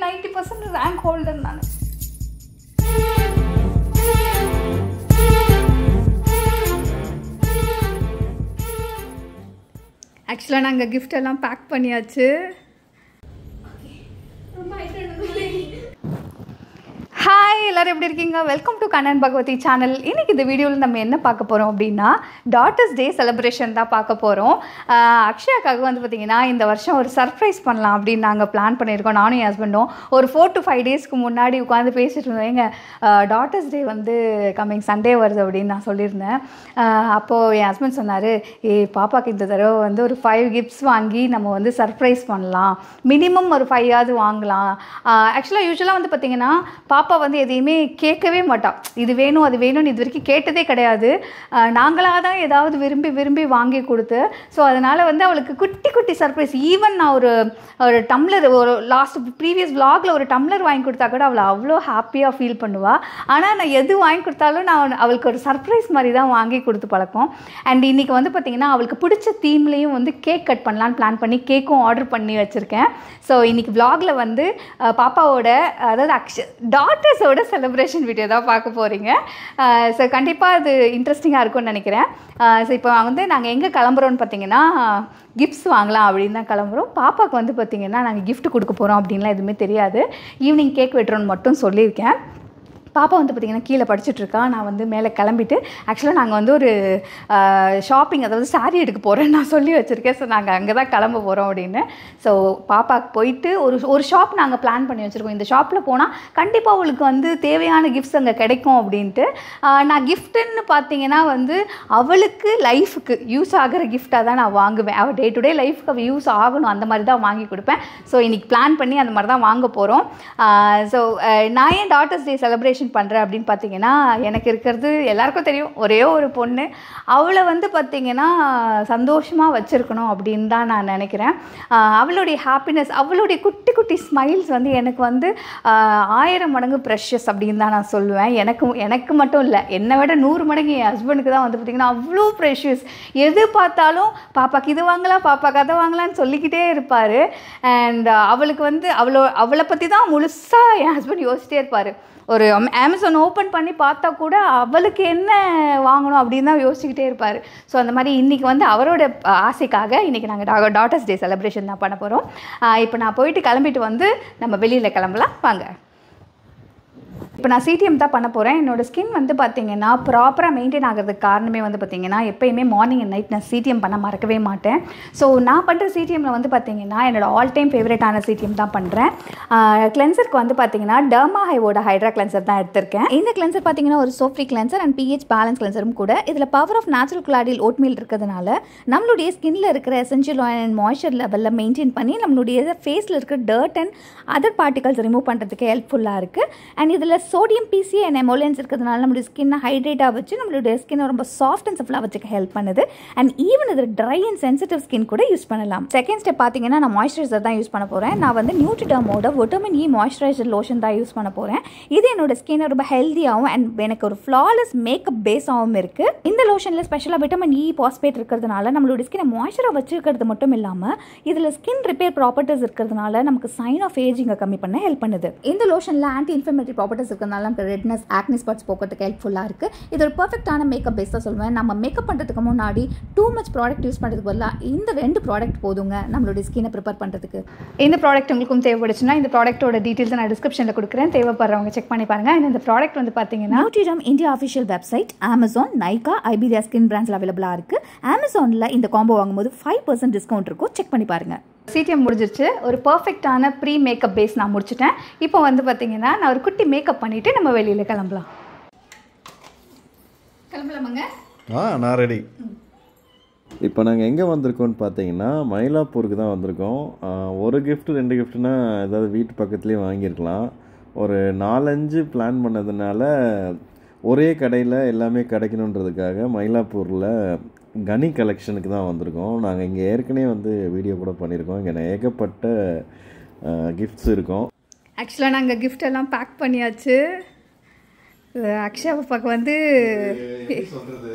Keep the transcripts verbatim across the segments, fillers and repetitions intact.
Ninety percent rank holder நான். ஆக்சுவலாக நாங்கள் கிஃப்ட் எல்லாம் பேக் பண்ணியாச்சு. ஹாய் எல்லோரும் எப்படி இருக்கீங்க? Welcome to Kannan Bhagavathi channel. இன்றைக்கி இந்த வீடியோவில் நம்ம என்ன பார்க்க போகிறோம் அப்படின்னா டாட்டர்ஸ் டே செலிப்ரேஷன் தான் பார்க்க போகிறோம். அக்ஷயாக்காக வந்து பார்த்திங்கன்னா இந்த வருஷம் ஒரு சர்ப்ரைஸ் பண்ணலாம் அப்படின்னு நாங்கள் பிளான் பண்ணியிருக்கோம். நானும் என் ஹஸ்பண்டும் ஒரு ஃபோர் டு ஃபைவ் டேஸ்க்கு முன்னாடி உட்காந்து பேசிகிட்டு இருந்தோம். எங்கள் டாட்டர்ஸ் டே வந்து கம்மிங் சண்டே வருது அப்படின்னு நான் சொல்லியிருந்தேன். அப்போது என் ஹஸ்பண்ட் சொன்னார், ஏ பாப்பாவுக்கு இந்த தடவை வந்து ஒரு ஃபைவ் கிஃப்ட்ஸ் வாங்கி நம்ம வந்து சர்ப்ரைஸ் பண்ணலாம், மினிமம் ஒரு ஃபைவாவது வாங்கலாம். ஆக்சுவலாக யூஸ்வலாக வந்து பார்த்திங்கன்னா பாப்பா வந்து எதையுமே கேட்கவே மாட்டாள். இது வேணும் அது வேணும்னு இது வரைக்கும் கேட்டதே கிடையாது. நாங்களாக தான் ஏதாவது விரும்பி விரும்பி வாங்கி கொடுத்து, ஸோ அதனால் வந்து அவளுக்கு குட்டி குட்டி சர்ப்ரைஸ். ஈவன் நான் ஒரு ஒரு டம்ளர் ஒரு லாஸ்ட் ப்ரீவியஸ் விலாகில் ஒரு டம்ளர் வாங்கி கொடுத்தா கூட அவளை அவ்வளோ ஹாப்பியாக ஃபீல் பண்ணுவாள். ஆனால் நான் எது வாங்கி கொடுத்தாலும் நான் அவளுக்கு ஒரு சர்ப்ரைஸ் மாதிரி தான் வாங்கி கொடுத்து பழக்கம். அண்ட் இன்றைக்கி வந்து பார்த்திங்கன்னா அவளுக்கு பிடிச்ச தீம்லேயும் வந்து கேக் கட் பண்ணலான்னு பிளான் பண்ணி கேக்கும் ஆர்டர் பண்ணி வச்சுருக்கேன். ஸோ இன்றைக்கி விலாகில் வந்து பாப்பாவோட அதாவது அக்ஷ டாட்டர்ஸோட செலிப்ரேஷன் வீடியோ தான் பார்க்க போகிறீங்க. ஸோ கண்டிப்பாக அது இன்ட்ரெஸ்டிங்காக இருக்கும்னு நினைக்கிறேன். ஸோ இப்போ வந்து நாங்கள் எங்கே கிளம்புறோன்னு பார்த்தீங்கன்னா கிஃப்ட்ஸ் வாங்கலாம் அப்படின்னு தான் கிளம்புறோம். பாப்பாவுக்கு வந்து பார்த்திங்கன்னா நாங்கள் கிஃப்ட் கொடுக்க போகிறோம் அப்படின்லாம் எதுவுமே தெரியாது. ஈவினிங் கேக் வெட்டுறோன்னு மட்டும் சொல்லியிருக்கேன். பாப்பா வந்து பார்த்திங்கன்னா கீழே படிச்சுட்ருக்கா. நான் வந்து மேலே கிளம்பிட்டு ஆக்சுவலாக நாங்கள் வந்து ஒரு ஷாப்பிங் அதாவது சாரீ எடுக்க போகிறேன்னு நான் சொல்லி வச்சுருக்கேன். ஸோ நாங்கள் அங்கே தான் கிளம்ப போகிறோம் அப்படின்னு. ஸோ பாப்பாவுக்கு போயிட்டு ஒரு ஒரு ஷாப் நாங்கள் பிளான் பண்ணி வச்சுருக்கோம். இந்த ஷாப்பில் போனால் கண்டிப்பாக அவளுக்கு வந்து தேவையான கிஃப்ட்ஸ் அங்கே கிடைக்கும் அப்படின்ட்டு. நான் கிஃப்ட்டுன்னு பார்த்தீங்கன்னா வந்து அவளுக்கு லைஃபுக்கு யூஸ் ஆகிற கிஃப்டாக தான் நான் வாங்குவேன். அவள் டே டு டே லைஃப்க்கு அவள் யூஸ் ஆகணும் அந்த மாதிரி தான் வாங்கி கொடுப்பேன். ஸோ இன்றைக்கி பிளான் பண்ணி அந்த மாதிரி தான் வாங்க போகிறோம். ஸோ நான் ஏன் டாட்டர்ஸ் டே செலிப்ரேஷன் பண்ணுறேன் அப்படின்னு பார்த்தீங்கன்னா எனக்கு இருக்கிறது எல்லாருக்கும் தெரியும், ஒரே ஒரு பொண்ணு. அவளை வந்து பார்த்திங்கன்னா சந்தோஷமாக வச்சுருக்கணும் அப்படின்னு தான் நான் நினைக்கிறேன். அவளுடைய ஹாப்பினஸ், அவளுடைய குட்டி குட்டி ஸ்மைல்ஸ் வந்து எனக்கு வந்து ஆயிரம் மடங்கு ப்ரெஷஸ் அப்படின்னு தான் நான் சொல்லுவேன். எனக்கு எனக்கு மட்டும் இல்லை, என்னை விட நூறு மடங்கு என் ஹஸ்பண்டுக்கு தான் வந்து பார்த்திங்கன்னா அவ்வளோ ப்ரெஷஸ். எது பார்த்தாலும் பாப்பாக்கு இது வாங்கலாம் பாப்பாக்கு அதை வாங்கலான்னு சொல்லிக்கிட்டே இருப்பார். அண்ட் அவளுக்கு வந்து அவ்வளோ அவளை பற்றி தான் முழுசாக என் ஹஸ்பண்ட் யோசிச்சிட்டே இருப்பார். ஒரு அமேசான் ஓப்பன் பண்ணி பார்த்தா கூட அவளுக்கு என்ன வாங்கணும் அப்படின்னு தான் யோசிச்சுக்கிட்டே இருப்பார். ஸோ அந்த மாதிரி இன்றைக்கி வந்து அவரோட ஆசைக்காக இன்றைக்கி நாங்கள் டாட்டர்ஸ் டே செலிப்ரேஷன் தான் பண்ண போகிறோம். இப்போ நான் போயிட்டு கிளம்பிட்டு வந்து நம்ம வெளியில் கிளம்பலாம் வாங்க. இப்போ நான் சிடிஎம் தான் பண்ண போகிறேன். என்னோடய ஸ்கின் வந்து பார்த்திங்கன்னா ப்ராப்பராக மெயின்டைன் ஆகிறதுக்கு காரணமே வந்து பார்த்திங்கன்னா எப்போயுமே மார்னிங் அண்ட் நைட் நான் சிடிஎம் பண்ண மறக்கவே மாட்டேன். ஸோ நான் பண்ணுற சிடிஎம்மில் வந்து பார்த்திங்கன்னா என்னோடய ஆல் டைம் ஃபேவரட்டான சிடிஎம் தான் பண்ணுறேன். கிளென்சருக்கு வந்து பார்த்திங்கன்னா டர்மா ஹைவோட ஹைட்ரா கிளென்சர் தான் எடுத்திருக்கேன். இந்த கிளென்சர் பார்த்திங்கன்னா ஒரு soap free cleanser and pH balance கிளென்சரும் கூட. இதில் power of natural colloidal oatmeal இருக்கிறதுனால நம்மளுடைய ஸ்கின்னில் இருக்கிற எசென்ஷியல் ஆயில் அண்ட் மாய்ஸ்சர் லெவலில் மெயின்டைன் பண்ணி நம்மளுடைய ஃபேஸில் இருக்கிற dirt and other particles remove பண்ணுறதுக்கு ஹெல்ப்ஃபுல்லாக இருக்குது. அண்ட் இதில் சோடியம் பிசி அண்ட் எமோலியன்ஸ் இருக்கிறதுனால நம்மளுடைய ஸ்கின்னை ஹைட்ரேட்டாக வச்சு நம்மளுடைய ஸ்கின்னை ரொம்ப சாஃப்ட் அண்ட் சஃப்லாக வச்சுக்க ஹெல்ப் பண்ணுது. அண்ட் ஈவன் இது ட்ரை அண்ட் சென்சிட்டிவ் ஸ்கின் கூட யூஸ் பண்ணலாம். செகண்ட் ஸ்டெப் பார்த்தீங்கன்னா நான் மாய்ஸ்சரைசர் தான் யூஸ் பண்ண போகிறேன். நான் வந்து நியூட்ரிடர்மோட விட்டமின் இ மாய்ஸ்சரைசர் லோஷன் தான் யூஸ் பண்ண போகிறேன். இது என்னோட ஸ்கின்னை ரொம்ப ஹெல்த்தியாகவும் அண்ட் எனக்கு ஒரு ஃப்ளாலெஸ் மேக்கப் பேஸாகவும் இருக்குது. இந்த லோஷனில் ஸ்பெஷலாக விட்டமின் இ பாஸ்பேட் இருக்கிறதுனால நம்மளுடைய ஸ்கின்னை மாய்ஸ்சராக வச்சுக்கிறது மட்டும் இல்லாமல் இதில் ஸ்கின் ரிப்பேர் ப்ராப்பர்ட்டிஸ் இருக்கிறதுனால நமக்கு சைன் ஆஃப் ஏஜிங்கை கம்மி பண்ண ஹெல்ப் பண்ணுது. இந்த லோஷனில் ஆன்டி இன்ஃப்ளமேட்டரி ப்ராப்பர்ட்டிஸ் இருக்கிறதுனால நமக்கு ரெட்னஸ் ஆக்னி ஸ்பாட்ஸ் போக்கிறதுக்கு ஹெல்ப்ஃபுல்லாக இருக்குது. இது ஒரு பர்ஃபெக்டான மேக்கப் பேஸ் தான் சொல்லுவேன். நம்ம மேக்கப் பண்ணுறதுக்கு முன்னாடி டூ மச் ப்ராடக்ட் யூஸ் பண்ணுறதுக்கு பதிலாக இந்த ரெண்டு ப்ராடக்ட் போதுங்க நம்மளுடைய ஸ்கின்னை ப்ரிப்பேர் பண்ணுறதுக்கு. இந்த ப்ராடக்ட் உங்களுக்கும் தேவைப்படுச்சுன்னா இந்த ப்ராடக்ட்டோட டீட்டெயில்ஸ் நான் டிஸ்கிரிப்ஷனில் கொடுக்குறேன். தேவைப்படுறவங்க செக் பண்ணி பாருங்கள். அண்ட் இந்த ப்ராடக்ட் வந்து பார்த்தீங்கன்னா Nutriderm India official website, Amazon, Nykaa, Iberia skin பிராண்ட்ஸில் அவைலபிளாக இருக்குது. அமேசானில் இந்த காம்போ வாங்கும்போது ஃபைவ் பர்சன்ட் டிஸ்கவுண்ட் இருக்கும். செக் பண்ணி பாருங்கள். சிடிஎம் முடிஞ்சிருச்சு. ஒரு பர்ஃபெக்டான ப்ரீ மேக்கப் பேஸ் நான் முடிச்சிட்டேன். இப்போ வந்து பார்த்தீங்கன்னா நான் ஒரு குட்டி மேக்கப் பண்ணிவிட்டு நம்ம வெளியில் கிளம்பலாம். கிளம்பலாமாங்க? ஆ நான் ரெடி. இப்போ நாங்கள் எங்கே வந்திருக்கோம்னு பார்த்தீங்கன்னா மயிலாப்பூருக்கு தான் வந்திருக்கோம். ஒரு கிஃப்ட்டு ரெண்டு கிஃப்ட்டுனா ஏதாவது வீட்டு பக்கத்துலேயே வாங்கியிருக்கலாம். ஒரு நாலஞ்சு பிளான் பண்ணதுனால ஒரே கடையில் எல்லாமே கிடைக்கணுன்றதுக்காக மயிலாப்பூரில் கனி கலெக்ஷனுக்கு தான் வந்திருக்கோம். நாங்கள் இங்கே ஏற்கனவே வந்து வீடியோ கூட பண்ணியிருக்கோம். இங்கே ஏகப்பட்ட கிஃப்ட்ஸ் இருக்கும். ஆக்சுவலாக நாங்கள் கிஃப்ட் எல்லாம் பேக் பண்ணியாச்சு. அக்ஷயா பாப்பாக்கு வந்து சொல்கிறது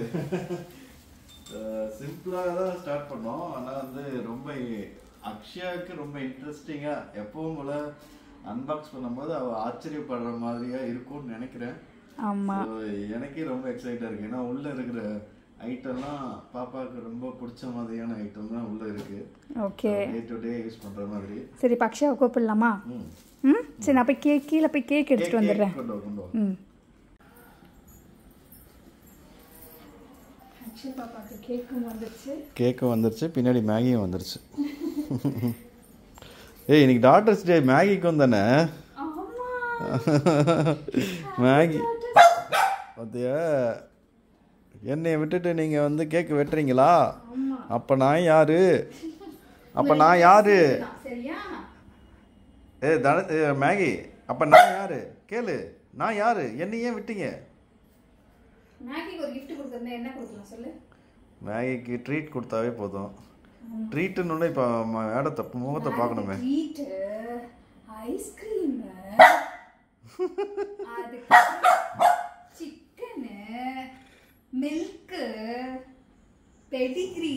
சிம்பிளாக தான் ஸ்டார்ட் பண்ணோம். ஆனால் வந்து ரொம்ப அக்ஷயாவுக்கு ரொம்ப இன்ட்ரெஸ்டிங்காக எப்பவும் போல் அன்பாக்ஸ் பண்ணும்போது அவ ஆச்சரியப்படுற மாதிரியா இருக்கும்னு நினைக்கிறேன். ஆமா, எனக்கே ரொம்ப எக்ஸைட்டா இருக்கு. ஏன்னா உள்ள இருக்கிற ஐட்டம்லாம் பாப்பாவுக்கு ரொம்ப பிடிச்ச மாதிரியான ஐட்டம் தான் உள்ள இருக்கு. Okay, day to day use பண்ற மாதிரி. சரி பக்ஷியா கூப்பிடலாமா? ம் சரி, நான் போய் கேக் கீழே போய் கேக் எடுத்துட்டு வந்துடுறேன். ம் அக்ஷயா பாப்பாக்கு கேக்கும் வந்துருச்சு. கேக்கும் வந்துருச்சு, பின்னாடி மேகியும் வந்துருச்சு. ஏய் இன்னைக்கு டாட்டர்ஸ் டே மேகிக்கும் தானே? மேகி பார்த்தியா? என்னைய விட்டுட்டு நீங்கள் வந்து கேக்கு வெட்டுறீங்களா? அப்போ நான் யாரு? அப்போ நான் யாரு? ஏ தன மேகி, அப்போ நான் யாரு கேளு. நான் யாரு? என்ன ஏன் விட்டீங்க? மேகிக்கு ஒரு gift கொடுத்தா என்ன கொடுக்கலாம் சொல்லு? மேகிக்கு ட்ரீட் கொடுத்தாவே போதும். ட்ரீட்னு இப்போ மேடத்தை முகத்தை பார்க்கணுமே. ட்ரீட் ஐஸ்கிரீம், அதுக்கு சிக்கன், மில்க், பெடிகிரி,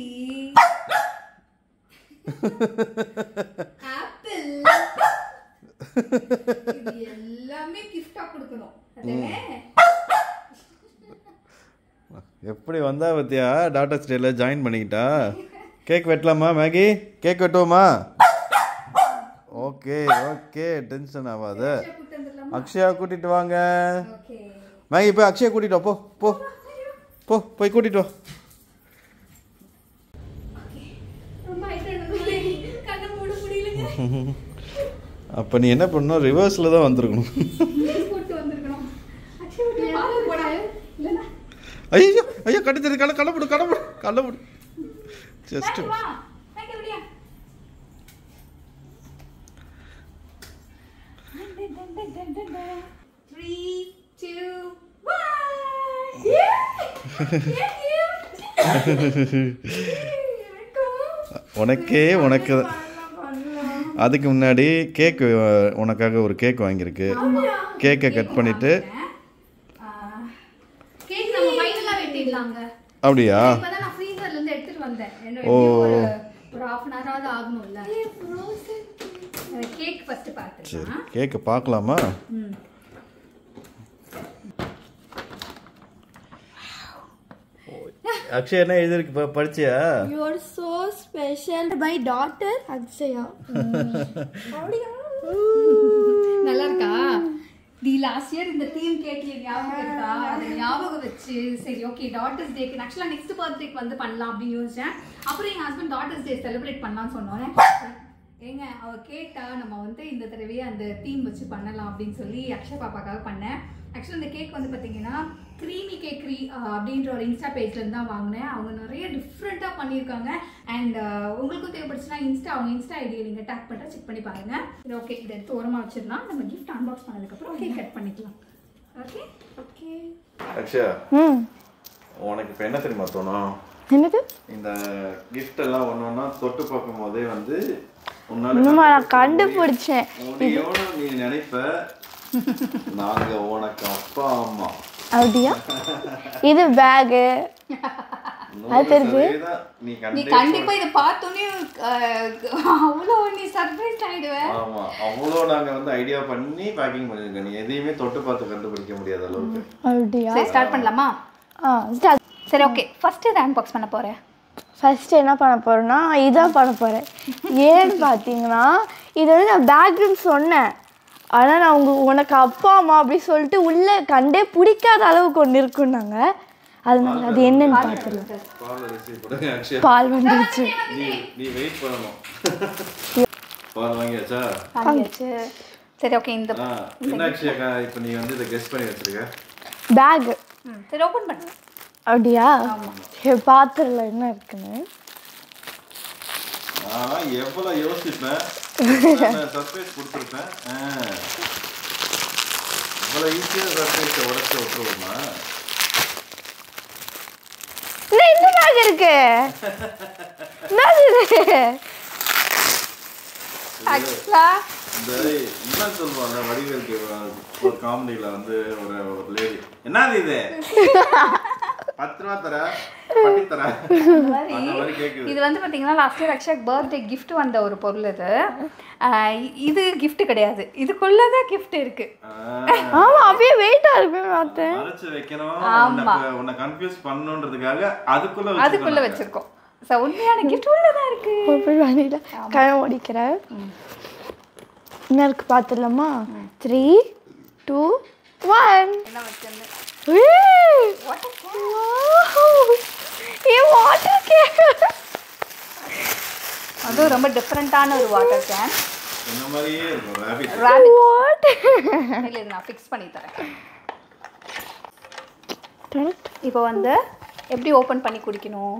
ஆப்பிள், இது எல்லாமே கிஃப்டா கொடுக்கணும். அதுவே எப்படி வந்தா பத்தியா டாட்டர்ஸ் டேல ஜாயின் பண்ணிக்கிட்டா? கேக் வெட்டலாமா மேகி? கேக் வெட்டுவோமா? ஓகே ஓகே, டென்ஷன் ஆகாத. அக்ஷயா கூட்டிட்டு வாங்க. மேகி போய் அக்ஷயா கூட்டிட்டு வா. போ போ போ போய் கூட்டிட்டு வா. அப்போ நீ என்ன பண்ணணும்? ரிவர்ஸில் தான் வந்திருக்கணும். ஐயோ ஐயோ கடித்தது. கடை கடப்படு கடப்படு கடப்படு ஜஸ்ட் உனக்கே உனக்கு அதுக்கு முன்னாடி கேக் உனக்காக ஒரு கேக் வாங்கியிருக்கு. கேக்கை கட் பண்ணிட்டு அப்படியா? ஓ சரி, கேக்கை பார்க்கலாமா? அக்ஷயா என்ன எழுதிருக்கு படிச்சியா? You are so special, my daughter Akshaya. நல்லா இருக்கா? தி லாஸ்ட் இயர் இந்த தீம் கேட்கல ஞாபகம் இருக்கா? அதை ஞாபகம் வச்சு சரி ஓகே டாட்டர்ஸ் டேக்கு ஆக்சுவலாக நெக்ஸ்ட் பர்த்டேக்கு வந்து பண்ணலாம் அப்படின்னு யோசிச்சேன். அப்புறம் என் ஹஸ்பண்ட் டாட்டர்ஸ் டே செலிப்ரேட் பண்ணலாம்னு சொன்னோன்னே ஏங்க அவ கேட்டா நம்ம வந்து இந்த தடவையே அந்த தீம் வச்சு பண்ணலாம் அப்படின்னு சொல்லி அக்ஷயா பாப்பாக்காக பண்ணேன். ஆக்சுவலாக இந்த கேக் வந்து பார்த்தீங்கன்னா க்ரீமி கேக்ரி அப்படின்ற ஒரு இன்ஸ்டா பேஜ்லேருந்து தான் வாங்கினேன். அவங்க நிறைய டிஃப்ரெண்ட்டாக பண்ணியிருக்காங்க. அண்ட் உங்களுக்கும் தேவைப்படுச்சுன்னா இன்ஸ்டா அவங்க இன்ஸ்டா ஐடியை நீங்கள் டேக் பண்ணுற செக் பண்ணி பாருங்கள். இது ஓகே, இதை எடுத்து ஓரமாக வச்சிடலாம். நம்ம கிஃப்ட் அன்பாக்ஸ் பண்ணதுக்கப்புறம் கேக் கட் பண்ணிக்கலாம். ஓகே ஓகே அக்ஷயா, உனக்கு இப்போ என்ன தெரியுமா தோணும்? என்னது? இந்த கிஃப்ட் எல்லாம் ஒன்று ஒன்றா தொட்டு பார்க்கும் போதே வந்து நான் கண்டுபிடிச்சேன். நீ நினைப்ப நாங்க உனக்கு அப்பா அம்மா. அப்படியா? இது பேக். அது தெரியுது. நீ கண்டிப்பா இத பார்த்தோனே அவ்வளோ நீ சர்ப்ரைஸ் ஆயிடுவ. ஆமா, அவ்வளோ நாங்க வந்து ஐடியா பண்ணி பேக்கிங் பண்ணிருக்கோம். நீ எதையுமே தொட்டு பார்த்து கண்டுபிடிக்க முடியாத அளவுக்கு. அப்படியா? சரி ஸ்டார்ட் பண்ணலாமா? ஆ ஸ்டார்ட். சரி ஓகே, ஃபர்ஸ்ட் இத அன்பாக்ஸ் பண்ண போறேன். ஃபர்ஸ்ட் என்ன பண்ண போறேன்னா இதான் பண்ண போறேன். ஏன்னு பார்த்தீங்கன்னா இது வந்து நான் பேக்னு சொன்னேன். ஆனால் நான் உங்க உனக்கு அப்பா அம்மா அப்படி சொல்லிட்டு உள்ளே கண்டே பிடிக்காத அளவுக்கு ஒன்று இருக்குன்னாங்க. அதனால அது என்னன்னு பார்த்துடலாம். பால் வந்துருச்சு. நீ வெயிட் பண்ணணும். பால் வாங்கியாச்சா? வாங்கியாச்சு. சரி ஓகே, இந்த என்ன அக்ஷயா இப்போ நீ வந்து இதை கெஸ் பண்ணி வச்சிருக்க? பேக். சரி ஓபன் பண்ணு. அப்படியா? பாத்திரல என்ன இருக்குன்னு நான் எவ்வளோ யோசிப்பேன். சர்ப்ரைஸ் கொடுத்துருப்பேன். இவ்வளோ ஈஸியாக சர்ப்ரைஸை உடச்சி விட்டுருவோமா? என்ன பேக் இருக்கு? இந்த இவன் சொல்லுவாங்க வடிவேலுக்கு ஒரு காமெடியில் வந்து ஒரு ஒரு லேடி என்னது இது பத்து ரூபா தர பண்ணித்தரேன் அந்த மாதிரி அந்த மாதிரி கேக்குது. இது வந்து பார்த்தீங்கன்னா லாஸ்ட் இயர் அக்ஷயாக்கு பர்த்டே கிஃப்ட் வந்த ஒரு பொருள் இது. ஆஹ் இது கிஃப்ட் கிடையாது, இதுக்குள்ள தான் கிஃப்ட் இருக்கு. ஆமா அப்படியே வெயிட்டா இருக்கு பார்த்தேன். மறைச்சு வைக்கணும், உன்னை உன்னை கன்ஃபியூஸ் பண்ணணும்ன்றதுக்காக அதுக்குள்ள அதுக்குள்ள வச்சிருக்கோம். ஸோ உண்மையான கிஃப்ட் உள்ள தான் இருக்கு. போய் வண்டியில கழ ஓடிக்கிறேன். என்ன இருக்கு பார்த்துடலாமா? Three two one. என்ன வச்சிருந்து அதுவும் ரொம்ப டிஃப்ரெண்டான ஒரு வாட்டர் கேன். இந்த மாதிரியே இருக்கும் rabbit. Rabbit. இல்ல இது நான் ஃபிக்ஸ் பண்ணி தரேன். இப்போ வந்து எப்படி ஓபன் பண்ணி குடிக்கணும்?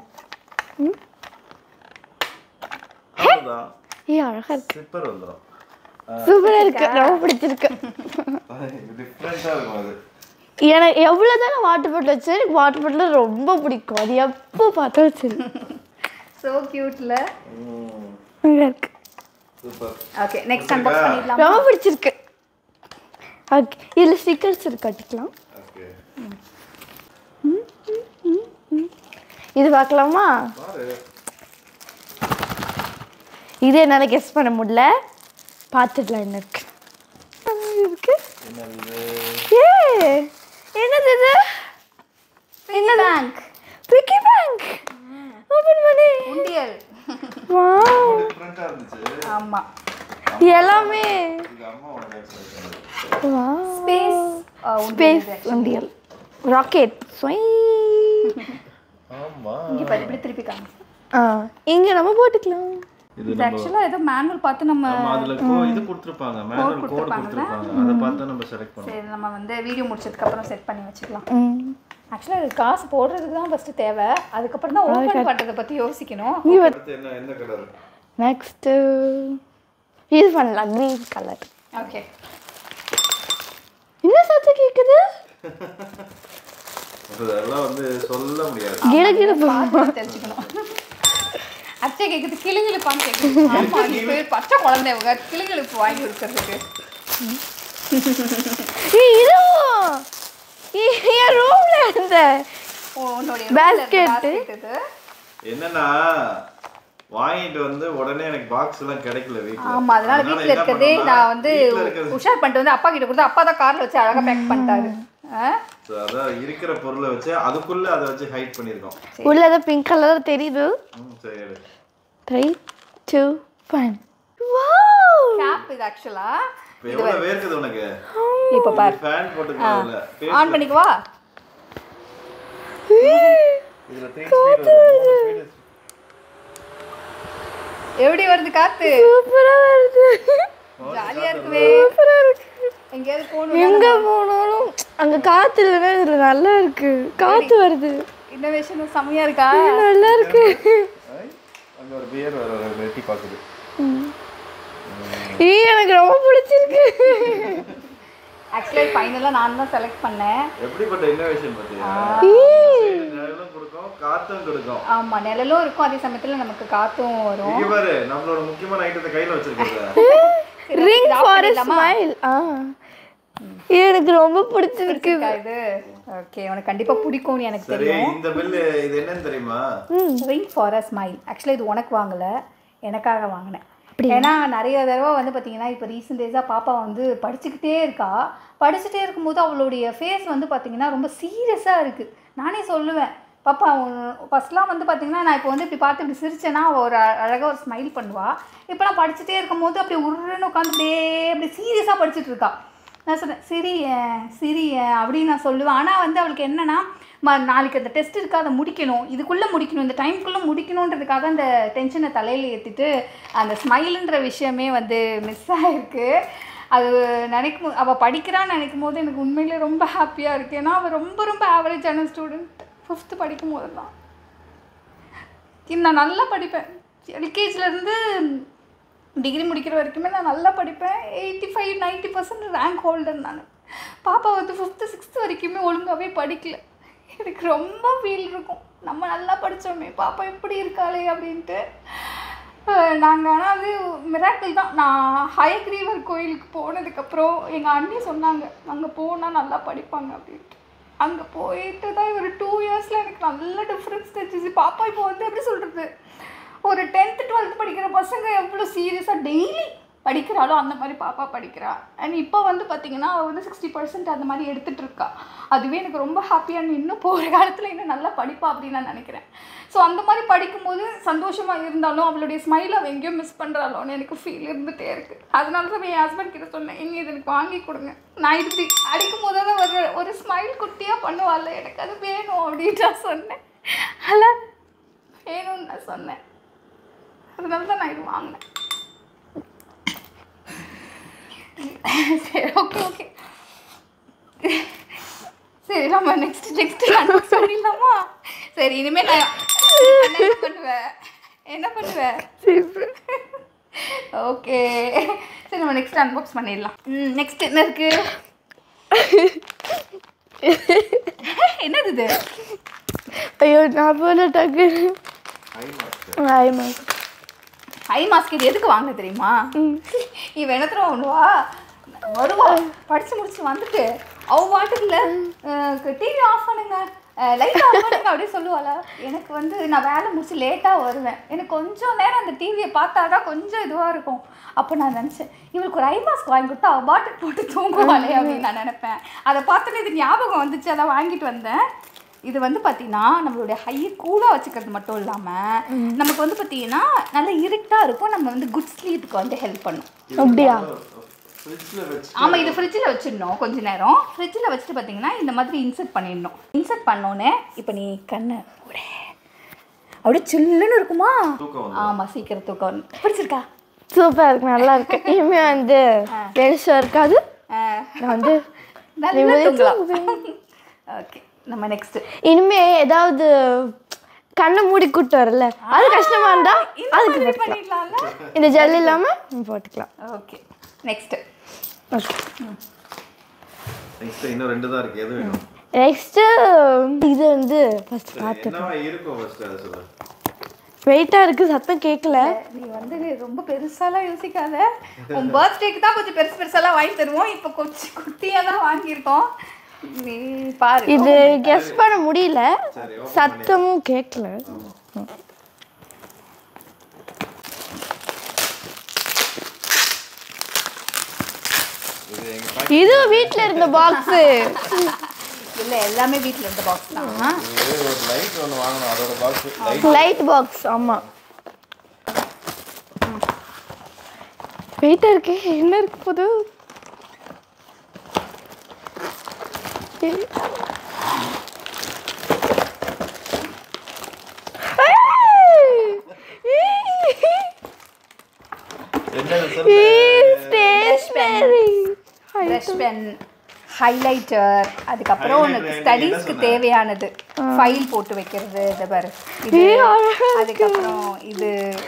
அவ்வளவுதான். ஏய் அழகா இருக்கு. சிப்பர் வந்துரும். சூப்பரா இருக்கு, ரொம்ப பிடிச்சிருக்கு. டிஃபரெண்டா இருக்கும் அது. எனக்கு எவ்வளோதான் நான் வாட்டர் பாட்டில் வச்சு எனக்கு வாட்டர் பாட்டில் ரொம்ப பிடிக்கும். அது எப்போ பார்த்தா வச்சிரு. ஸோ கியூட்ல இருக்கு. சூப்பர். ஓகே நெக்ஸ்ட் அன்பாக்ஸ் பண்ணிடலாம். ரொம்ப பிடிச்சிருக்கு. ஓகே இதில் ஸ்டிக்கர்ஸ் இருக்கு, கட்டிக்கலாம். ஓகே இது பார்க்கலாமா? பாரு. இது என்னால் கெஸ் பண்ண முடியல, பார்த்துக்கலாம் என்ன இருக்கு. இருக்கு என்னது? ஏ என்னது இது? என்ன பேங்க்? Piggy bank. ஓபன் பண்ணி உண்டியல். வாவ் டிஃபரெண்டா இருந்துச்சு. ஆமா எல்லாமே. இது அம்மாவோட கேட்கறது. வாவ் ஸ்பேஸ் ஸ்பேஸ் உண்டியல். ராக்கெட். ஆமா. இங்க பாரு இப்படி திருப்பி காமி. ஆ இங்க நம்ம போட்டுக்கலாம். இது இது ஆக்சுவலா ஏதோ மேனுவல் பார்த்து நம்ம நம்ம அதுல கோ இது கொடுத்திருப்பாங்க, மேனுவல் கோட் கொடுத்திருப்பாங்க. அத பார்த்து நம்ம செலக்ட் பண்ணனும். சரி நம்ம வந்து வீடியோ முடிச்சதுக்கு அப்புறம் செட் பண்ணி வச்சுக்கலாம். ம் ஆக்சுவலா இது காசு போடுறதுக்கு தான் ஃபர்ஸ்ட் தேவை, அதுக்கு அப்புறம் தான் ஓபன் பண்றத பத்தி யோசிக்கணும். அடுத்து என்ன என்ன கலர்? நெக்ஸ்ட் இது பண்ணலாம், கிரீன் கலர். ஓகே என்ன சத்தம் கேக்குது? அதெல்லாம் வந்து சொல்ல முடியாது. கிட கிட பார்த்து தெரிஞ்சுக்கணும். அச்சை கேக்குது கிளிகிளிப்பான்னு கேக்குது. ஆமா நீ போய் பச்சை குழந்தைங்க கிளிகிளிப்பு வாங்கி கொடுக்கறதுக்கு. ஏய் இது ஏன் ரூம்ல இருந்த உன்னோட basket. இது என்னன்னா வாங்கிட்டு வந்து உடனே எனக்கு பாக்ஸ் எல்லாம் கிடைக்கல வீட்ல. ஆமா அதனால வீட்ல இருக்கதே நான் வந்து உஷார் பண்ணிட்டு வந்து அப்பா கிட்ட கொடுத்து அப்பா தான் கார்ல வச்சு அழகா பேக் பண்ணிட்டாரு. சோ அத இருக்கிற பொருளை வச்சு அதுக்குள்ள அத வச்சு ஹைட் பண்ணிருக்கோம். உள்ளத பிங்க் கலர் தெரியுது. ம் சரி எடு. Three two one. Wow cap இது ஆக்சுவலா எவ்வளவு வேர்க்குது உனக்கு? இப்ப பாரு ஃபேன் போட்டுக்கலாம்ல. ஆன் பண்ணிக்குவா. இதுல த்ரீ ஸ்பீட் வருது. எப்படி வருது காத்து? சூப்பரா வருது. ஜாலியா இருக்குவே. சூப்பரா இருக்கு. எங்கேயாவது போகணும் எங்க போனாலும் அங்க காத்து இல்லைன்னா இதுல நல்லா இருக்கு. காத்து வருது. இன்னோவேஷன் செமையா இருக்கா? நல்லா இருக்கு. அங்க ஒரு பியர் வர வெட்டி பாக்குது. ஏய் எனக்கு ரொம்ப பிடிச்சிருக்கு. ஆக்சுவலி ஃபைனலா நான் தான் செலக்ட் பண்ணேன். எப்படிப்பட்ட இன்னோவேஷன் பாத்தியா? நிழலும் கொடுக்கும் காத்தும் கொடுக்கும். ஆமா நிழலும் இருக்கும், அதே சமயத்துல நமக்கு காத்தும் வரும். இங்க பாரு நம்மளோட முக்கியமான ஐட்டத்தை கையில வச்சிருக்கீங்க. Ring for a smile. ஆ எனக்கு ரொம்ப பிடிச்சிருக்கு இது. ஓகே உனக்கு கண்டிப்பா பிடிக்கும்னு எனக்கு சரி தெரியும். இந்த பில் இது என்னன்னு தெரியுமா? Ring for a smile. Actually இது உனக்கு வாங்கல, எனக்காக வாங்கினேன். ஏன்னா நிறைய தடவை வந்து பார்த்தீங்கன்னா இப்போ ரீசெண்ட் டேஸாக பாப்பா வந்து படிச்சுக்கிட்டே இருக்கா. படிச்சுட்டே இருக்கும்போது அவளுடைய ஃபேஸ் வந்து பார்த்தீங்கன்னா ரொம்ப சீரியஸாக இருக்குது. நானே சொல்லுவேன் பாப்பா ஃபஸ்ட்லாம் வந்து பார்த்தீங்கன்னா நான் இப்போ வந்து இப்படி பார்த்து இப்படி சிரிச்சேன்னா அவள் ஒரு அழகாக ஒரு ஸ்மைல் பண்ணுவாள். இப்போ நான் படிச்சுட்டே இருக்கும்போது அப்படி உருன்னு உட்காந்து அப்படியே அப்படி சீரியஸாக படிச்சுட்டு இருக்கா. நான் சொன்னேன் சிரி சிரி அப்படின்னு நான் சொல்லுவேன். ஆனால் வந்து அவளுக்கு என்னென்னா ம நாளைக்கு அந்த டெஸ்ட் இருக்குது, அதை முடிக்கணும், இதுக்குள்ளே முடிக்கணும், இந்த டைம்குள்ளே முடிக்கணுன்றதுக்காக அந்த டென்ஷனை தலையில் ஏற்றிட்டு அந்த ஸ்மைலுன்ற விஷயமே வந்து மிஸ் ஆகிருக்கு. அது நினைக்கும் அவள் படிக்கிறான்னு நினைக்கும் போது எனக்கு உண்மையிலே ரொம்ப ஹாப்பியாக இருக்குது. ஏன்னா அவள் ரொம்ப ரொம்ப ஆவரேஜான ஸ்டூடெண்ட். ஃபிஃப்த்து படிக்கும் போது தான் நான் நல்லா படிப்பேன். எல்கேஜிலேருந்து டிகிரி முடிக்கிற வரைக்குமே நான் நல்லா படிப்பேன். Eighty five ninety percent rank holder நான். பாப்பா வந்து ஃபிஃப்த்து சிக்ஸ்த்து வரைக்குமே ஒழுங்காகவே படிக்கல. எனக்கு ரொம்ப ஃபீல் இருக்கும், நம்ம நல்லா படித்தோமே பாப்பா எப்படி இருக்காளே அப்படின்ட்டு. நாங்கள் ஆனால் வந்து மிராக்கிள் தான். நான் ஹயக்ரீவர் கோயிலுக்கு போனதுக்கப்புறம் எங்கள் அண்ணி சொன்னாங்க அங்கே போனால் நல்லா படிப்பாங்க அப்படின்ட்டு. அங்கே போயிட்டு தான் ஒரு டூ இயர்ஸில் எனக்கு நல்ல டிஃப்ரென்ஸ் தெரிஞ்சிச்சு. பாப்பா இப்போ வந்து எப்படி சொல்கிறது, ஒரு டென்த்து டுவெல்த்து படிக்கிற பசங்க எவ்வளோ சீரியஸாக டெய்லி படிக்கிறாளோ அந்த மாதிரி பாப்பா படிக்கிறா. அண்ட் இப்போ வந்து பார்த்திங்கன்னா அவள் வந்து சிக்ஸ்டி பர்சன்ட் அந்த மாதிரி எடுத்துகிட்டு இருக்கா. அதுவே எனக்கு ரொம்ப ஹாப்பியாக, இன்னும் போகிற காலத்தில் இன்னும் நல்லா படிப்பா அப்படின்னு நான் நினைக்கிறேன். ஸோ அந்த மாதிரி படிக்கும்போது சந்தோஷமாக இருந்தாலும் அவளுடைய ஸ்மைல் அவள் எங்கேயோ மிஸ் பண்ணுறாளோன்னு எனக்கு ஃபீல் இருந்துகிட்டே இருக்குது. அதனால தான் என் ஹஸ்பண்ட் கிட்ட சொன்னேன், எங்கே இது எனக்கு வாங்கி கொடுங்க. நான் இப்படி அடிக்கும் போது தான் ஒரு ஒரு ஸ்மைல் குட்டியாக பண்ணுவாள், எனக்கு அது வேணும் அப்படின்னு நான் சொன்னேன். அல்ல வேணும்னு நான் சொன்னேன். அதனால தான் நான் இது வாங்கினேன். சரி ஓகே ஓகே சரி நம்ம நெக்ஸ்ட் நெக்ஸ்ட் அன்பாக்ஸ் பண்ணிடலாமா? சரி இனிமேல் நான் என்ன பண்ணுவேன் என்ன பண்ணுவேன் ஓகே சரி நம்ம நெக்ஸ்ட் அன்பாக்ஸ் பண்ணிடலாம். ம் நெக்ஸ்ட் என்ன இருக்கு? என்னது இது? ஐயோ நான் போன டக்கு ஐ மாஸ்க். ஐ மாஸ்க் இது எதுக்கு வாங்க தெரியுமா? இவன் என்ன தர ஒன்றுவா வருவா படித்து முடிச்சு வந்துட்டு அவ பாட்டுக்குல டிவி ஆஃப் பண்ணுங்க, லைட் ஆஃப் பண்ணுங்க அப்படின்னு சொல்லுவாளா. எனக்கு வந்து நான் வேலை முடிச்சு லேட்டாக வருவேன், எனக்கு கொஞ்சம் நேரம் அந்த டிவியை பார்த்தா தான் கொஞ்சம் இதுவாக இருக்கும். அப்போ நான் நினச்சேன் இவளுக்கு ஒரு ஐ மாஸ்க் வாங்கி கொடுத்தா அவள் பாட்டுக்கு போட்டு தூங்குவாளே அப்படின்னு நான் நினைப்பேன். அதை பார்த்தோன்னே இது ஞாபகம் வந்துச்சு, அதான் வாங்கிட்டு வந்தேன். இது வந்து பார்த்தீங்கன்னா நம்மளுடைய ஹையை கூலாக வச்சுக்கிறது மட்டும் இல்லாமல் நமக்கு வந்து பார்த்தீங்கன்னா நல்லா இருட்டாக இருக்கும், நம்ம வந்து குட் ஸ்லீப்புக்கு வந்து ஹெல்ப் பண்ணும். அப்படியா? ஆமாம், இது ஃப்ரிட்ஜில் வச்சிடணும் கொஞ்ச நேரம். ஃப்ரிட்ஜில் வச்சுட்டு பார்த்தீங்கன்னா இந்த மாதிரி இன்சர்ட் பண்ணிடணும். இன்சர்ட் பண்ணோன்னே இப்போ நீ கண்ணை கூட அப்படியே சில்லுன்னு இருக்குமா? ஆமாம், சீக்கிரம் தூக்கம் பிடிச்சிருக்கா? சூப்பராக இருக்கு, நல்லா இருக்கு. இனிமேல் வந்து பெருசாக இருக்காது, நான் வந்து நல்லா தூங்கலாம். ஓகே நம்ம நெக்ஸ்ட் இனிமே ஏதாவது கண்ணை மூடி கூட்டு வரல, அது கஷ்டமா இருந்தா அதுக்கு பண்ணிடலாம்ல, இந்த ஜெல் இல்லாம போட்டுக்கலாம். ஓகே நெக்ஸ்ட் நெக்ஸ்ட் இன்னும் ரெண்டு தான் இருக்கு. எது வேணும்? நெக்ஸ்ட் இது வந்து ஃபர்ஸ்ட் பாத்து என்னவா இருக்கும் ஃபர்ஸ்ட் அத சொல்லுங்க. வெயிட்டா இருக்கு, சத்தம் கேட்கல. நீ வந்து ரொம்ப பெருசாலாம் யோசிக்காத, உன் பர்த்டேக்கு தான் கொஞ்சம் பெருசு பெருசாலாம் வாங்கி தருவோம். இப்போ கொஞ்சம் குட்டியாக தான் வாங்கியிருக்கோம், நீ பாரு. இது கெஸ் பண்ண முடியல, சத்தமும் கேட்கல. இது வீட்ல இருந்த பாக்ஸ் இல்ல, எல்லாமே வீட்ல இருந்த பாக்ஸ் தான். ஒரு லைட் ஒன்னு வாங்கணும், அதோட பாக்ஸ் லைட் லைட் பாக்ஸ். ஆமா, வெயிட்டா இருக்கு. என்ன இருக்கு போது? பிரஷ் பென், ஹைலைட்டர், அதுக்கப்புறம் உனக்கு ஸ்டடீஸ்க்கு தேவையானது ஃபைல் போட்டு வைக்கிறது, இது பாரு இது. அதுக்கப்புறம் இது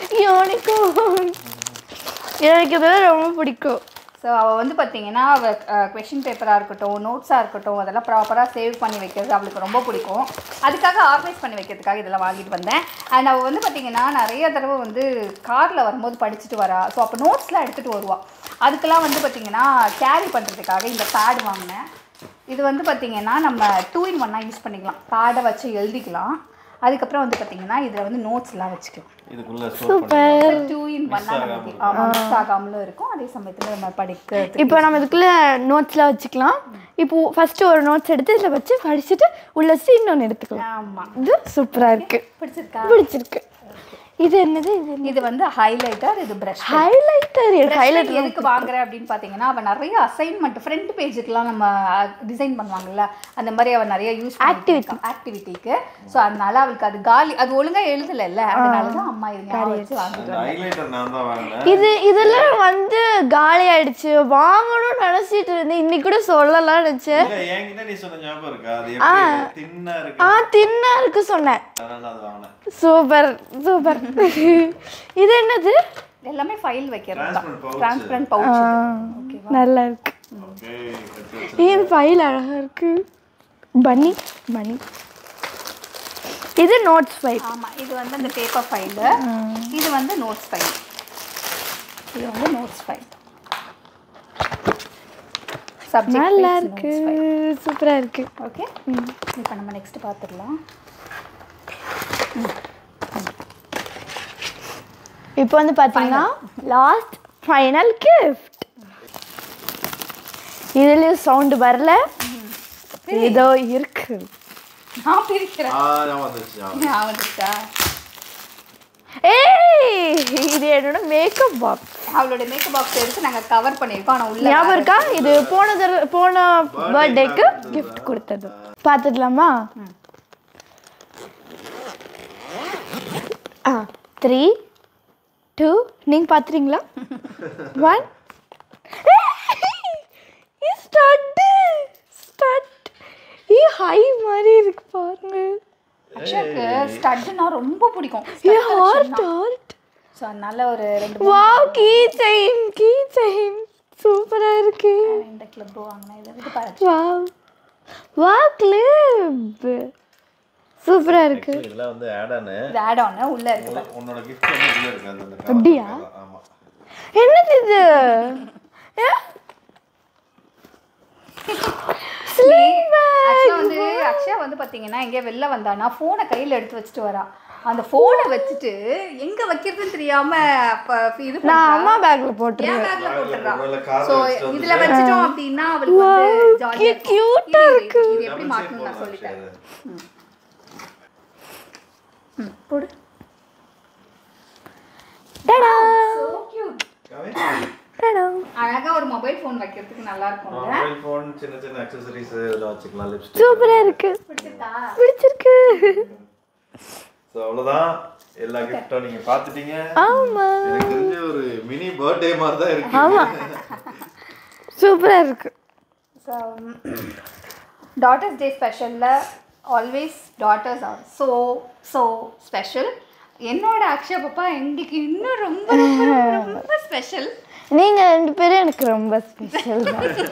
எனக்கு இதெல்லாம் ரொம்ப பிடிக்கும். ஸோ அவள் வந்து பார்த்தீங்கன்னா அவள் கொஷின் பேப்பராக இருக்கட்டும், நோட்ஸாக இருக்கட்டும், அதெல்லாம் ப்ராப்பராக சேவ் பண்ணி வைக்கிறது அவளுக்கு ரொம்ப பிடிக்கும். அதுக்காக ஆர்கனைஸ் பண்ணி வைக்கிறதுக்காக இதெல்லாம் வாங்கிட்டு வந்தேன். அண்ட் அவள் வந்து பார்த்திங்கன்னா நிறைய தடவை வந்து காரில் வரும்போது படிச்சுட்டு வரா. ஸோ அப்போ நோட்ஸ்லாம் எடுத்துகிட்டு வருவாள். அதுக்கெல்லாம் வந்து பார்த்திங்கன்னா கேரி பண்ணுறதுக்காக இந்த பேட் வாங்கினேன். இது வந்து பார்த்திங்கன்னா நம்ம டூ இன் ஒன்னாக யூஸ் பண்ணிக்கலாம், பேடை வச்சு எழுதிக்கலாம். அதுக்கப்புறம் வந்து பார்த்தீங்கன்னா இதில் வந்து நோட்ஸ்லாம் வச்சுக்கலாம். இதுக்குள்ள சூப்பர், டூ இன் ஒன்னாக நமக்கு ஆமாம் மிஸ் ஆகாமலும் இருக்கும், அதே சமயத்தில் நம்ம படிக்க. இப்போ நம்ம இதுக்குள்ளே நோட்ஸ்லாம் வச்சுக்கலாம். இப்போ ஃபர்ஸ்ட் ஒரு நோட்ஸ் எடுத்து இதில் வச்சு படிச்சுட்டு உள்ள வச்சு இன்னொன்று எடுத்துக்கலாம். ஆமாம், இது சூப்பராக இருக்கு, பிடிச்சிருக்கா? பிடிச்சிருக்கு. இது என்னது? இது இது வந்து ஹைலைட்டர், இது பிரஷ். ஹைலைட்டர் ஹைலைட்டர் எதுக்கு வாங்குறேன் அப்படின்னு பார்த்தீங்கன்னா அவள் நிறைய அசைன்மெண்ட் ஃப்ரண்ட் பேஜுக்குலாம் நம்ம டிசைன் பண்ணுவாங்கல்ல, அந்த மாதிரி அவள் நிறைய யூஸ் ஆக்டிவிட்டி ஆக்டிவிட்டிக்கு. ஸோ அதனால அவளுக்கு அது காலி, அது ஒழுங்காக எழுதலைல்ல, அதனால தான் அம்மா இது வச்சு வாங்கிட்டு வந்தேன். இது இதெல்லாம் வந்து காலி ஆயிடுச்சு, வாங்கணும்னு நினைச்சிட்டு இருந்தேன். இன்னைக்கு கூட சொல்லலாம் நினைச்சேன். ஆ தின்னா இருக்கு சொன்னேன். Super super. இது என்னது? எல்லாமே ஃபைல் வைக்கிறது தான், டிரான்ஸ்பரண்ட் பவுச். ஓகேவா, நல்லா இருக்கு. இது ஃபைல் அழகா இருக்கு. பனி பனி. இது நோட்ஸ் ஃபைல். ஆமா, இது வந்து அந்த பேப்பர் ஃபைல், இது வந்து நோட்ஸ் ஃபைல். இது வந்து நோட்ஸ் ஃபைல். சப்ஜெக்ட் நல்லா இருக்கு, சூப்பரா இருக்கு. ஓகே, இப்போ நம்ம நெக்ஸ்ட் பார்த்துடலாம். இப்போ வந்து பார்த்தீங்கன்னா லாஸ்ட் ஃபைனல் கிஃப்ட். இதுலயும் சவுண்ட் வரல, ஏதோ இருக்கு. நான் பிரிக்கிறேன். ஆ நான் வந்துச்சு. நான் வந்துட்டா. ஏய், இது என்னோட மேக்கப் பாக்ஸ். அவளோட மேக்கப் பாக்ஸ் எடுத்து நாங்கள் கவர் பண்ணியிருக்கோம். ஆனால் உள்ள ஞாபகம் இருக்கா? இது போன தடவை போன பர்த்டேக்கு கிஃப்ட் கொடுத்தது. பார்த்துடலாமா? ஆ த்ரீ டூ நீங்கள் பார்த்துறீங்களா? One start start. ஈ ஹை மாதிரி இருக்கு பாருங்க. அக்ஷயாக்கு ஸ்டட்னா ரொம்ப பிடிக்கும். ஏ ஹார்ட் ஹார்ட். ஸோ அதனால ஒரு ரெண்டு wow, key chain key chain சூப்பரா இருக்கு. இந்த கிளிப் வாங்கினேன். இதை இது பாரு. வாவ் வாவ், கிளிப் சூப்பரா இருக்கு. இதெல்லாம் வந்து ஆட் ஆன். இது ஆட் ஆன் உள்ள இருக்கு பாரு. உன்னோட gift வந்து உள்ள இருக்கு அந்த அந்த அப்படியா? ஆமா. என்னது இது? ஆக்சுவலாக வந்து அக்ஷயா வந்து பார்த்தீங்கன்னா எங்கேயா வெளில வந்தானா ஃபோனை கையில் எடுத்து வச்சுட்டு வரா. அந்த ஃபோனை வச்சுட்டு எங்க வைக்கிறதுன்னு தெரியாம அப்ப இது நான் அம்மா பேக்ல போட்டுறேன். என் பேக்ல போட்டுறா. சோ இதுல வச்சிட்டோம் அப்படினா அவளுக்கு வந்து ஜாலியா கியூட்டா இருக்கு. இது எப்படி மாட்டணும் நான் சொல்லிட்டேன். ம் போடு. டடா, சோ கியூட். டடா. அழகா ஒரு மொபைல் ஃபோன் வைக்கிறதுக்கு நல்லா இருக்கும். மொபைல் ஃபோன், சின்ன சின்ன அக்சஸரீஸ் இதெல்லாம் வச்சுக்கலாம். லிப்ஸ்டிக் சூப்பரா இருக்கு. பிடிச்சிருக்கா? பிடிச்சிருக்கு. சோ அவ்வளவுதான். எல்லா கிஃப்ட்டும் நீங்க பாத்துட்டீங்க. ஆமா. எனக்கு தெரிஞ்ச ஒரு மினி பர்த்டே மாதிரி தான் இருக்கு. ஆமா. சூப்பரா இருக்கு. So Daughters Day ஸ்பெஷல்ல always daughters are so so special. என்னோட அக்ஷயா பாப்பா எங்களுக்கு இன்னும் ரொம்ப ரொம்ப ரொம்ப ஸ்பெஷல். நீங்க ரெண்டு பேரும் எனக்கு ரொம்ப ஸ்பெஷல்.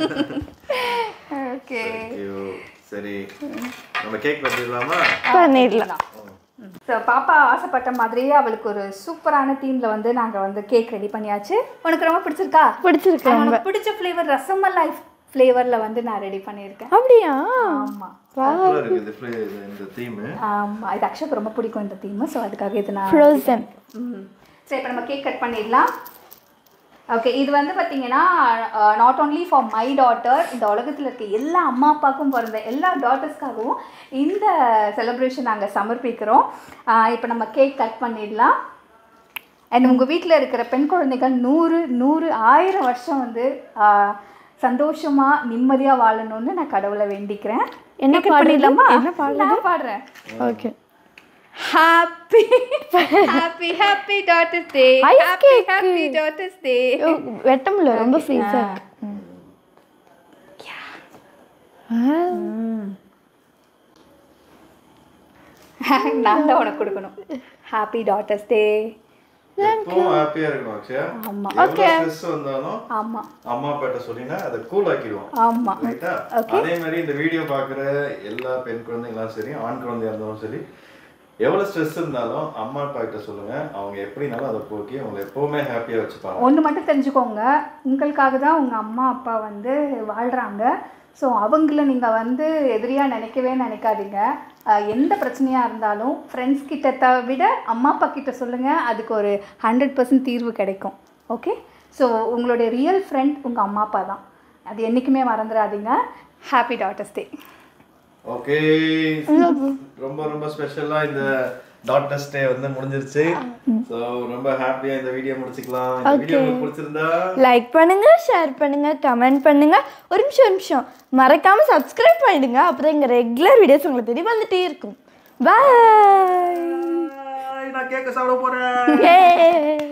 ஓகே, சரி நம்ம கேக் வெட்டிடலாமா? பண்ணிடலாம். ஸோ பாப்பா ஆசைப்பட்ட மாதிரியே அவளுக்கு ஒரு சூப்பரான தீமில் வந்து நாங்கள் வந்து கேக் ரெடி பண்ணியாச்சு. உனக்கு ரொம்ப பிடிச்சிருக்கா? பிடிச்சிருக்கு. உனக்கு பிடிச்ச ஃப்ளேவர் ரசமலாய் ஃப்ளேவரில் வந்து நான் ரெடி பண்ணியிருக்கேன். அப்படியா? ஆமாம் இந்த தீம். ஆமாம், இது அக்ஷயாக்கு ரொம்ப பிடிக்கும் இந்த தீம். ஸோ அதுக்காக இது நான் ஃப்ரோசன். ம் சரி, இப்போ நம்ம கேக் கட் பண்ணிடலாம். ஓகே, இது வந்து பார்த்தீங்கன்னா not only for my daughter, இந்த உலகத்தில் இருக்க எல்லா அம்மா அப்பாவுக்கும் பிறந்த எல்லா டாட்டர்ஸ்க்காகவும் இந்த செலிப்ரேஷன் நாங்கள் சமர்ப்பிக்கிறோம். இப்போ நம்ம கேக் கட் பண்ணிடலாம். அண்ட் உங்கள் வீட்டில் இருக்கிற பெண் குழந்தைகள் நூறு நூறு ஆயிரம் வருஷம் வந்து சந்தோஷமாக நிம்மதியாக வாழணும்னு நான் கடவுளை வேண்டிக்கிறேன். என்ன பாடிடலாமா? என்ன பாடலாம்? நான் பாடுறேன். Okay. Happy happy happy Daughters Day. Ice Happy cake. happy Daughters Day. வெட்டம்ல ரொம்ப ஃப்ரீஸா இருக்கு. நான் தான் உனக்கு கொடுக்கணும். Happy Daughters Day. எப்பவும் ஹாப்பியா இருக்கணும் அக்ஷயா. ஆமா. ஓகே. ஸ்ட்ரெஸ் வந்தாலும் ஆமா. அம்மா அப்பாட்ட சொல்லினா அதை கூல் ஆக்கிடுவோம். ஆமா. ரைட்டா? அதே மாதிரி இந்த வீடியோ பார்க்குற எல்லா பெண் குழந்தைங்களும் சரி, ஆண் குழந்தையா இருந்தாலும் சரி, எவ்வளோ ஸ்ட்ரெஸ் இருந்தாலும் அம்மா அப்பா கிட்ட சொல்லுங்க. அவங்க எப்படினாலும் அதை போக்கி அவங்களை எப்பவுமே ஹாப்பியாக வச்சுப்பாங்க. ஒன்று மட்டும் தெரிஞ்சுக்கோங்க, உங்களுக்காக தான் உங்கள் அம்மா அப்பா வந்து வாழ்கிறாங்க. ஸோ அவங்கள நீங்கள் வந்து எதிரியாக நினைக்கவே நினைக்காதீங்க. எந்த பிரச்சனையாக இருந்தாலும் ஃப்ரெண்ட்ஸ் கிட்ட விட அம்மா அப்பா கிட்ட சொல்லுங்கள், அதுக்கு ஒரு ஹண்ட்ரட் பர்சன்ட் தீர்வு கிடைக்கும். ஓகே, ஸோ உங்களுடைய ரியல் ஃப்ரெண்ட் உங்கள் அம்மா அப்பா தான். அது என்றைக்குமே மறந்துடாதீங்க. ஹாப்பி டாட்டர்ஸ் டே. ஓகே, ரொம்ப ரொம்ப ஸ்பெஷலாக இந்த டாட்டர்ஸ் டே வந்து முடிஞ்சிருச்சு. ஸோ ரொம்ப ஹாப்பியாக இந்த வீடியோ முடிச்சுக்கலாம். இந்த வீடியோ உங்களுக்கு பிடிச்சிருந்தா லைக் பண்ணுங்க, ஷேர் பண்ணுங்க, கமெண்ட் பண்ணுங்க. ஒரு நிமிஷம் ஒரு நிமிஷம் மறக்காம சப்ஸ்கிரைப் பண்ணிடுங்க. அப்பதான் எங்க ரெகுலர் வீடியோஸ் உங்களுக்கு தெரிய வந்துட்டே இருக்கும். பாய். நான் கேக்க சாப்பிட போறேன்.